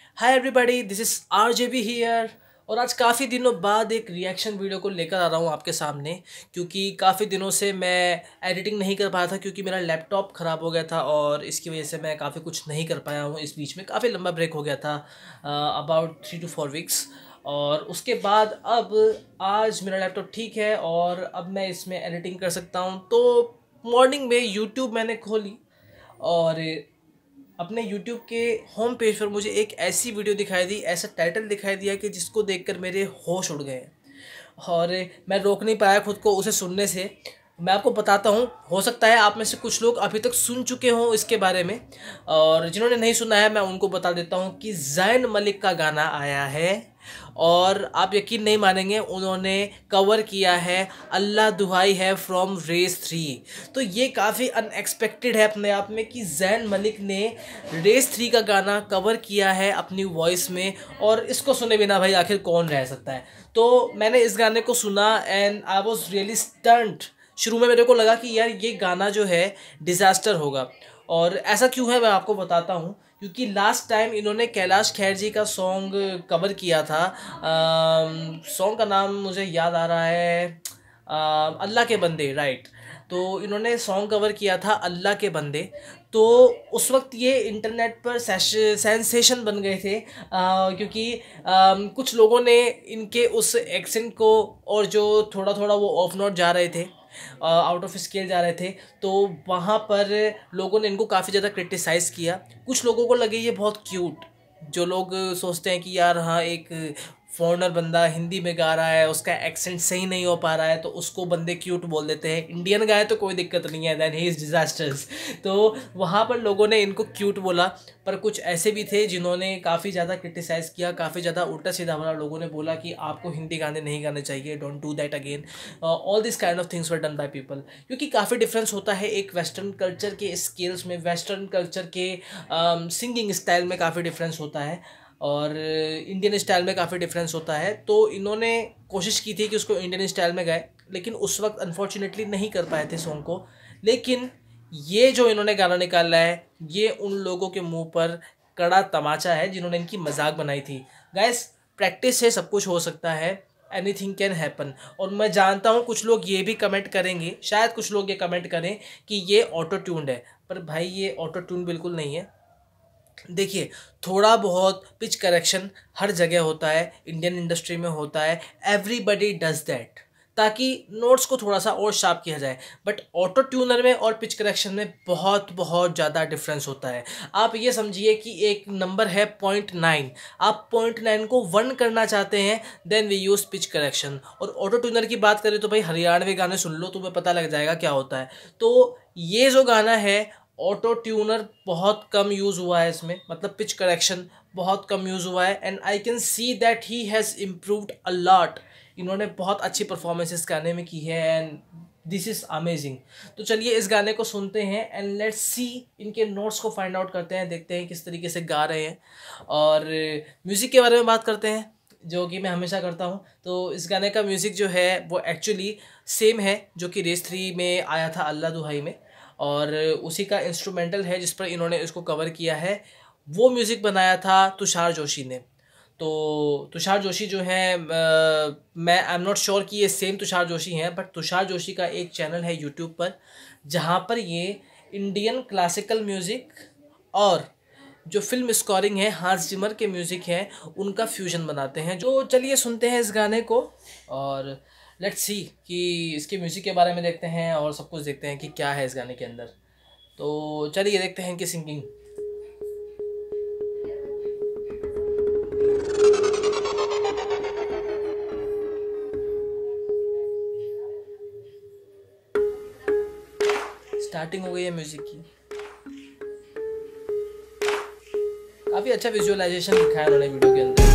Hi everybody, this is RJB here. और आज काफ़ी दिनों बाद एक रिएक्शन वीडियो को लेकर आ रहा हूँ आपके सामने, क्योंकि काफ़ी दिनों से मैं एडिटिंग नहीं कर पाया था क्योंकि मेरा लैपटॉप ख़राब हो गया था और इसकी वजह से मैं काफ़ी कुछ नहीं कर पाया हूँ। इस बीच में काफ़ी लंबा ब्रेक हो गया था, अबाउट 3 to 4 वीक्स। और उसके बाद अब आज मेरा लैपटॉप ठीक है और अब मैं इसमें एडिटिंग कर सकता हूँ। तो मॉर्निंग में यूट्यूब मैंने खोली और अपने YouTube के होम पेज पर मुझे एक ऐसी वीडियो दिखाई दी, ऐसा टाइटल दिखाई दिया कि जिसको देखकर मेरे होश उड़ गए और मैं रोक नहीं पाया खुद को उसे सुनने से। मैं आपको बताता हूँ, हो सकता है आप में से कुछ लोग अभी तक सुन चुके हों इसके बारे में, और जिन्होंने नहीं सुना है मैं उनको बता देता हूँ कि ज़ैन मलिक का गाना आया है और आप यकीन नहीं मानेंगे, उन्होंने कवर किया है अल्लाह दुहाई है फ्रॉम रेस 3। तो ये काफ़ी अनएक्सपेक्टेड है अपने आप में कि ज़ैन मलिक ने रेस 3 का गाना कवर किया है अपनी वॉइस में, और इसको सुने बिना भाई आखिर कौन रह सकता है। तो मैंने इस गाने को सुना and I was really stunned. शुरू में मेरे को लगा कि यार ये गाना जो है डिज़ास्टर होगा, और ऐसा क्यों है मैं आपको बताता हूँ। क्योंकि लास्ट टाइम इन्होंने कैलाश खेर जी का सॉन्ग कवर किया था, सॉन्ग का नाम मुझे याद आ रहा है, अल्लाह के बंदे, राइट। तो इन्होंने सॉन्ग कवर किया था अल्लाह के बंदे। तो उस वक्त ये इंटरनेट पर सेंसेशन बन गए थे, क्योंकि कुछ लोगों ने इनके उस एक्सेंट को, और जो थोड़ा थोड़ा वो ऑफ नोट जा रहे थे, आउट ऑफ स्केल जा रहे थे, तो वहाँ पर लोगों ने इनको काफ़ी ज़्यादा क्रिटिसाइज़ किया। कुछ लोगों को लगे ये बहुत क्यूट, जो लोग सोचते हैं कि यार हाँ, एक फॉरेनर बंदा हिंदी में गा रहा है, उसका एक्सेंट सही नहीं हो पा रहा है तो उसको बंदे क्यूट बोल देते हैं, इंडियन गाए तो कोई दिक्कत नहीं है, दैन ही इज़ डिज़ास्टर्स। तो वहाँ पर लोगों ने इनको क्यूट बोला, पर कुछ ऐसे भी थे जिन्होंने काफ़ी ज़्यादा क्रिटिसाइज़ किया, काफ़ी ज़्यादा उल्टा सीधा वाला लोगों ने बोला कि आपको हिंदी गाने नहीं गाने चाहिए, don't do that again, all this kind of things were done by people. क्योंकि काफ़ी डिफरेंस होता है एक वेस्टर्न कल्चर के स्केल्स में, वेस्टर्न कल्चर के सिंगिंग स्टाइल में काफ़ी डिफरेंस होता है, और इंडियन स्टाइल में काफ़ी डिफरेंस होता है। तो इन्होंने कोशिश की थी कि उसको इंडियन स्टाइल में गाए, लेकिन उस वक्त अनफॉर्चुनेटली नहीं कर पाए थे सॉन्ग को। लेकिन ये जो इन्होंने गाना निकाला है, ये उन लोगों के मुंह पर कड़ा तमाचा है जिन्होंने इनकी मजाक बनाई थी। गाइस, प्रैक्टिस से सब कुछ हो सकता है, एनीथिंग कैन हैपन। और मैं जानता हूँ कुछ लोग ये भी कमेंट करेंगे, शायद कुछ लोग ये कमेंट करें कि ये ऑटो ट्यून्ड है, पर भाई ये ऑटो ट्यून बिल्कुल नहीं है। देखिए, थोड़ा बहुत पिच करेक्शन हर जगह होता है, इंडियन इंडस्ट्री में होता है, एवरीबडी डज दैट, ताकि नोट्स को थोड़ा सा और शार्प किया जाए। बट ऑटो ट्यूनर में और पिच करेक्शन में बहुत बहुत ज़्यादा डिफरेंस होता है। आप ये समझिए कि एक नंबर है 0.9, आप 0.9 को 1 करना चाहते हैं, then we use pitch correction. और ऑटो ट्यूनर की बात करें तो भाई हरियाणवी गाने सुन लो, तुम्हें पता लग जाएगा क्या होता है। तो ये जो गाना है, ऑटो ट्यूनर बहुत कम यूज़ हुआ है इसमें, मतलब पिच करेक्शन बहुत कम यूज़ हुआ है, and I can see that he has improved a lot. इन्होंने बहुत अच्छी परफॉर्मेंस इस गाने में की है एंड दिस इज़ अमेजिंग। तो चलिए इस गाने को सुनते हैं एंड लेट्स सी, इनके नोट्स को फाइंड आउट करते हैं, देखते हैं किस तरीके से गा रहे हैं, और म्यूज़िक के बारे में बात करते हैं, जो कि मैं हमेशा करता हूँ। तो इस गाने का म्यूज़िक जो है वो एक्चुअली सेम है जो कि रेस 3 में आया था अल्लाह दुहाई में, और उसी का इंस्ट्रूमेंटल है जिस पर इन्होंने इसको कवर किया है। वो म्यूज़िक बनाया था तुषार जोशी ने। तो तुषार जोशी जो हैं, मैं आई एम नॉट श्योर कि ये सेम तुषार जोशी हैं, बट तुषार जोशी का एक चैनल है यूट्यूब पर जहाँ पर ये इंडियन क्लासिकल म्यूज़िक और जो फिल्म स्कोरिंग है, हांस जिमर के म्यूज़िक हैं, उनका फ्यूजन बनाते हैं। जो चलिए सुनते हैं इस गाने को और लेट्स सी कि इसके म्यूज़िक के बारे में देखते हैं और सब कुछ देखते हैं कि क्या है इस गाने के अंदर। तो चलिए देखते हैं इनकी सिंगिंग। स्टार्टिंग हो गई है म्यूज़िक की, काफ़ी अच्छा विजुअलाइजेशन दिखाया उन्होंने वीडियो के अंदर।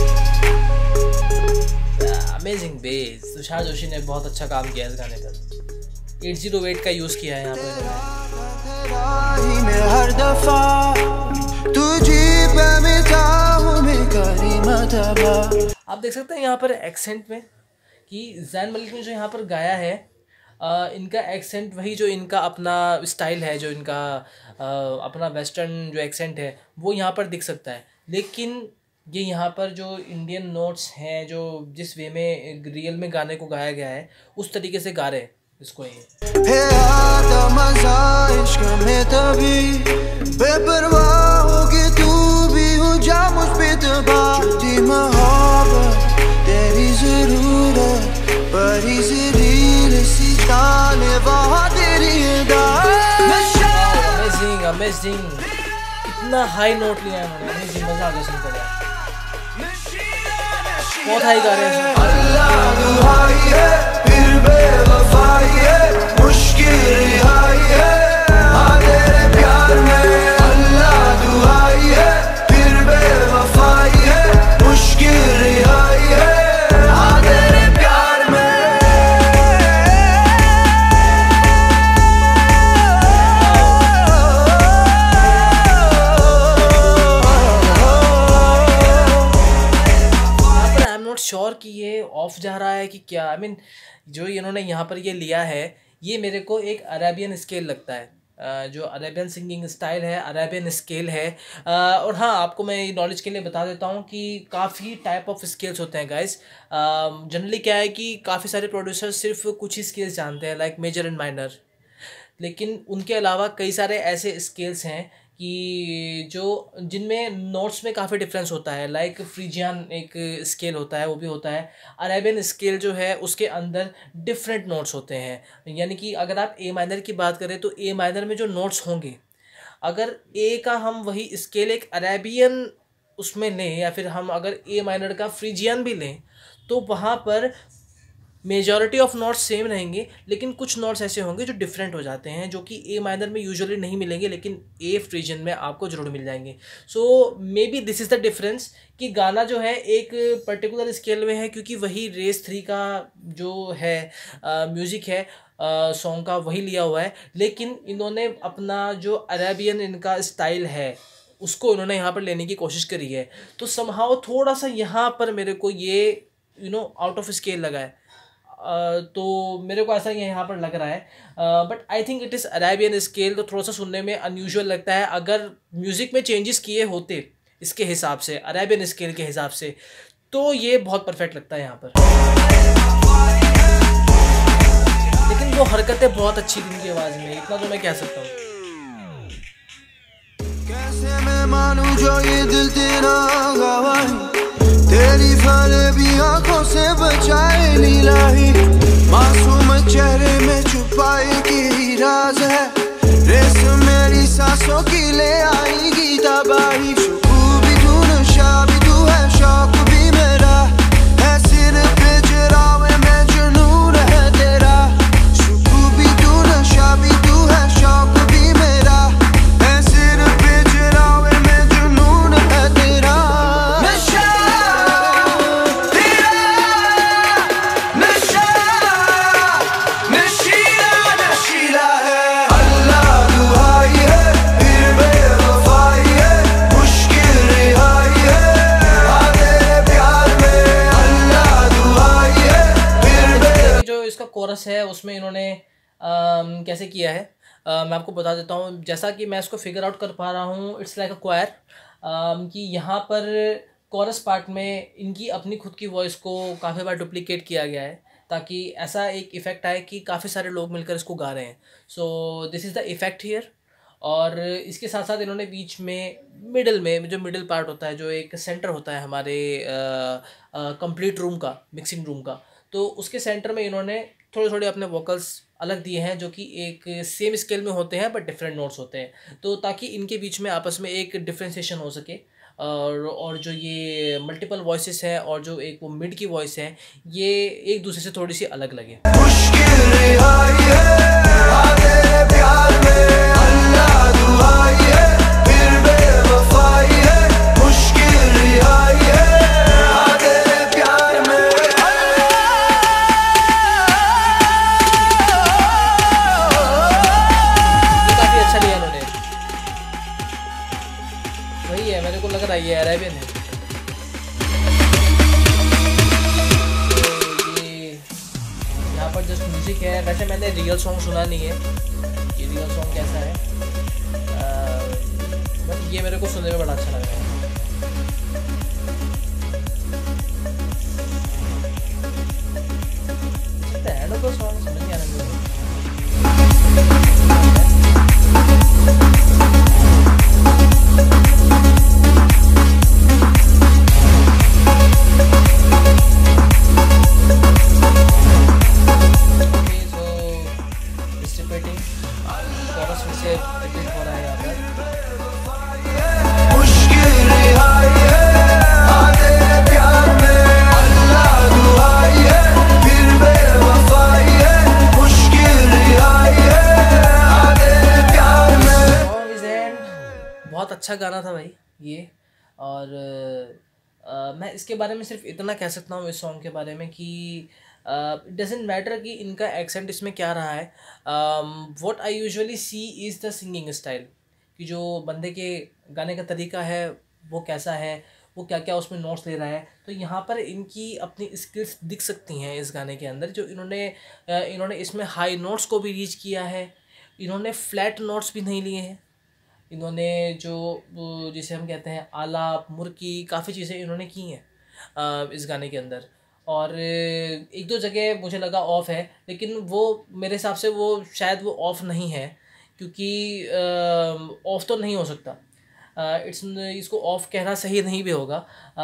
अमेजिंग बेस, तुषार जोशी ने बहुत अच्छा काम किया इस गाने पर। 808 का यूज़ किया है यहाँ पर। आप देख सकते हैं यहाँ पर एक्सेंट में कि ज़ैन मलिक ने जो यहाँ पर गाया है, इनका एक्सेंट वही जो इनका अपना स्टाइल है, जो इनका अपना वेस्टर्न जो एक्सेंट है वो यहाँ पर दिख सकता है। लेकिन ये यहाँ पर जो इंडियन नोट्स हैं, जो जिस वे में रियल में गाने को गाया गया है उस तरीके से गा रहे हैं इसको। ये अमेजिंग, कितना हाई नोट लिया है उन्होंने, अमेजिंग, मजा आ गया सुनकर यार, बहुत हाई गा रहे हैं। अल्लाह दुहाई है फिर बेवफाई है, मुश्किल रिहाई है तेरे प्यार में। अल्लाह दुहाई है फिर बेवफाई है, मुश्किल रिहाई है तेरे प्यार में। श्योर कि ये ऑफ जा रहा है कि क्या, आई मीन जो इन्होंने यहाँ पर ये लिया है ये मेरे को एक अरेबियन स्केल लगता है, जो अरेबियन सिंगिंग स्टाइल है, अरेबियन स्केल है। और हाँ, आपको मैं नॉलेज के लिए बता देता हूँ कि काफ़ी टाइप ऑफ स्केल्स होते हैं गाइस। जनरली क्या है कि काफ़ी सारे प्रोड्यूसर सिर्फ कुछ ही स्केल्स जानते हैं, लाइक मेजर एंड माइनर, लेकिन उनके अलावा कई सारे ऐसे स्केल्स हैं कि जो जिनमें नोट्स में काफ़ी डिफरेंस होता है। लाइक फ्रीजियन एक स्केल होता है, वो भी होता है। अरेबियन स्केल जो है उसके अंदर डिफरेंट नोट्स होते हैं, यानी कि अगर आप ए माइनर की बात करें तो ए माइनर में जो नोट्स होंगे, अगर ए का हम वही स्केल एक अरेबियन उसमें लें या फिर हम अगर ए माइनर का फ्रीजियन भी लें तो वहाँ पर मेजॉरिटी ऑफ नोट्स सेम रहेंगे, लेकिन कुछ नोट्स ऐसे होंगे जो डिफरेंट हो जाते हैं, जो कि ए माइनर में यूजुअली नहीं मिलेंगे लेकिन ए फ्रीजन में आपको ज़रूर मिल जाएंगे। So maybe this is the difference कि गाना जो है एक पर्टिकुलर स्केल में है, क्योंकि वही रेस 3 का जो है म्यूज़िक है सॉन्ग का वही लिया हुआ है, लेकिन इन्होंने अपना जो अरेबियन इनका स्टाइल है उसको इन्होंने यहाँ पर लेने की कोशिश करी है। तो समहाउ थोड़ा सा यहाँ पर मेरे को ये आउट ऑफ स्केल लगा है। तो मेरे को ऐसा यहाँ पर लग रहा है, but I think it is Arabian scale, तो थोड़ा सा सुनने में अनयूजुअल लगता है। अगर म्यूज़िक में चेंजेस किए होते इसके हिसाब से, अरेबियन स्केल के हिसाब से, तो ये बहुत परफेक्ट लगता है यहाँ पर। लेकिन वो हरकतें बहुत अच्छी थी इनकी आवाज़ में, इतना तो मैं कह सकता हूँ। कैसे मैं मानूं जो ये दिल तेरा गवाही, तेरी फरेबी आंखों से बचाए नीलाही, मासूम चेहरे में छुपाए की राज है, रेस मेरी सांसों की ले आएगी तबाही। शुक्र भी तू, नशा भी तू है, शौक भी मेरा है, सिर पे चरावे में जुनून है तेरा। शुक्र भी तू, नशा भी तू है, शौक भी मेरा है, सिर पे चरावे में जुनून है तेरा। कोरस है उसमें इन्होंने कैसे किया है मैं आपको बता देता हूँ। जैसा कि मैं इसको फिगर आउट कर पा रहा हूँ, इट्स लाइक अ क्वायर, कि यहाँ पर कोरस पार्ट में इनकी अपनी खुद की वॉइस को काफ़ी बार डुप्लीकेट किया गया है, ताकि ऐसा एक इफ़ेक्ट आए कि काफ़ी सारे लोग मिलकर इसको गा रहे हैं। So this is the effect here. और इसके साथ साथ इन्होंने बीच में मिडल में जो मिडल पार्ट होता है, जो एक सेंटर होता है हमारे कंप्लीट रूम का, मिक्सिंग रूम का, तो उसके सेंटर में इन्होंने थोड़े थोड़े अपने वोकल्स अलग दिए हैं, जो कि एक सेम स्केल में होते हैं बट डिफरेंट नोट्स होते हैं, तो ताकि इनके बीच में आपस में एक डिफ्रेंसिएशन हो सके। और जो ये मल्टीपल वॉइसेस हैं और जो एक वो मिड की वॉइस है, ये एक दूसरे से थोड़ी सी अलग लगे। वही है, मेरे को लग रहा है ये अरेबियन है। तो ये यहाँ पर जस्ट म्यूजिक है। वैसे मैंने रियल सॉन्ग सुना नहीं है कि रियल सॉन्ग कैसा है, बट ये मेरे को सुनने में बड़ा अच्छा लग रहा है। पियानो का सॉन्ग समझ नहीं आ रहा मुझे। कोरस फिर से रिपीट हो रहा है यहाँ पर। बहुत अच्छा गाना था भाई ये। और मैं इसके बारे में सिर्फ इतना कह सकता हूँ इस सॉन्ग के बारे में कि इट डजेंट मैटर कि इनका एक्सेंट इसमें क्या रहा है। What I usually see is the singing style, कि जो बंदे के गाने का तरीका है वो कैसा है, वो क्या क्या उसमें नोट्स ले रहा है। तो यहाँ पर इनकी अपनी स्किल्स दिख सकती हैं इस गाने के अंदर, जो इन्होंने इसमें हाई नोट्स को भी रीच किया है, इन्होंने फ्लैट नोट्स भी नहीं लिए हैं, इन्होंने जो जिसे हम कहते हैं आलाप मुर्की काफ़ी चीज़ें इन्होंने की हैं इस गाने के अंदर। और एक दो जगह मुझे लगा ऑफ़ है, लेकिन वो मेरे हिसाब से वो शायद वो ऑफ़ नहीं है, क्योंकि ऑफ़ तो नहीं हो सकता। इसको ऑफ़ कहना सही नहीं भी होगा।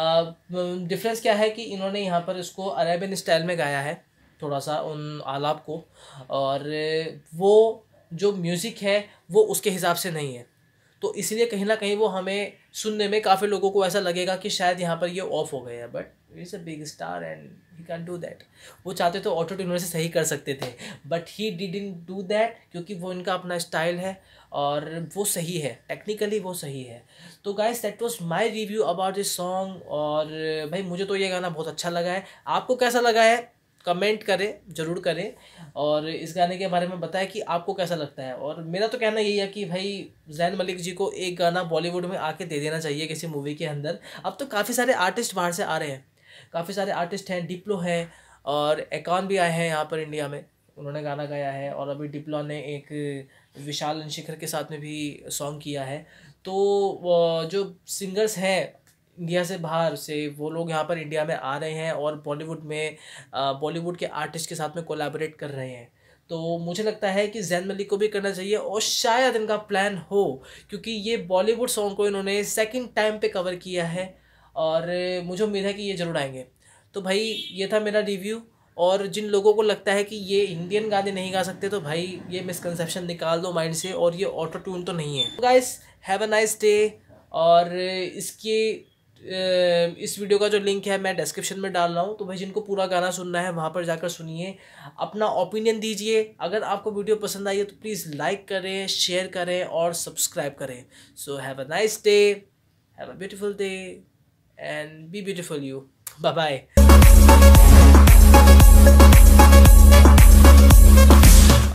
डिफरेंस क्या है कि इन्होंने यहाँ पर इसको अरेबियन स्टाइल में गाया है थोड़ा सा उन आलाप को, और वो जो म्यूज़िक है वो उसके हिसाब से नहीं है। तो इसलिए कहीं ना कहीं वो हमें सुनने में काफ़ी लोगों को ऐसा लगेगा कि शायद यहाँ पर ये ऑफ हो गए हैं, but is a big star and he can do that. वो चाहते तो ऑटो ट्यून से सही कर सकते थे, but he didn't do that, क्योंकि वो इनका अपना स्टाइल है और वो सही है, टेक्निकली वो सही है। तो guys that was my review about this song. और भाई मुझे तो ये गाना बहुत अच्छा लगा है। आपको कैसा लगा है कमेंट करें, ज़रूर करें, और इस गाने के बारे में बताएं कि आपको कैसा लगता है। और मेरा तो कहना यही है कि भाई जैन मलिक जी को एक गाना बॉलीवुड में आके दे देना चाहिए किसी मूवी के अंदर। अब तो काफ़ी सारे आर्टिस्ट बाहर से आ रहे हैं, काफ़ी सारे आर्टिस्ट हैं, डिप्लो है और एकॉन भी आए हैं यहाँ पर इंडिया में, उन्होंने गाना गाया है। और अभी डिप्लो ने एक विशाल शिखर के साथ में भी सॉन्ग किया है। तो जो सिंगर्स हैं इंडिया से बाहर से, वो लोग यहाँ पर इंडिया में आ रहे हैं और बॉलीवुड के आर्टिस्ट के साथ में कोलैबोरेट कर रहे हैं। तो मुझे लगता है कि जैन मलिक को भी करना चाहिए, और शायद इनका प्लान हो, क्योंकि ये बॉलीवुड सॉन्ग को इन्होंने सेकंड टाइम पे कवर किया है और मुझे उम्मीद है कि ये ज़रूर आएंगे। तो भाई ये था मेरा रिव्यू। और जिन लोगों को लगता है कि ये इंडियन गाने नहीं गा सकते, तो भाई ये मिसकंसेप्शन निकाल दो माइंड से, और ये ऑटो ट्यून तो नहीं है। Guys have a nice day. और इस वीडियो का जो लिंक है मैं डिस्क्रिप्शन में डाल रहा हूँ, तो भाई जिनको पूरा गाना सुनना है वहाँ पर जाकर सुनिए, अपना ओपिनियन दीजिए। अगर आपको वीडियो पसंद आई है तो प्लीज़ लाइक करें, शेयर करें और सब्सक्राइब करें। So have a nice day, have a beautiful day and be beautiful you. Bye bye.